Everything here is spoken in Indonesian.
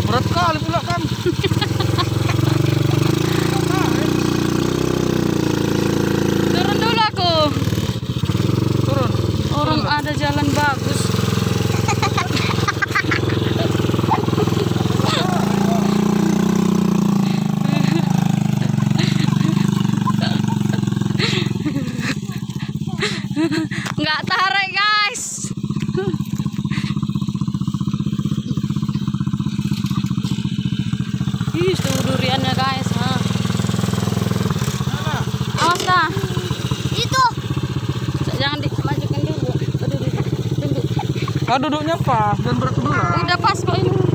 Berat kali pula kan. Turun dulu aku. Turun. Orang ada jalan bagus. Nggak tarik guys. Ih, tuh duriannya guys. Awas dah. Itu. Jangan dimajukan dulu. Aduh, duduk. Ah, duduknya pas dan berat sebelah. Udah pas kok ini.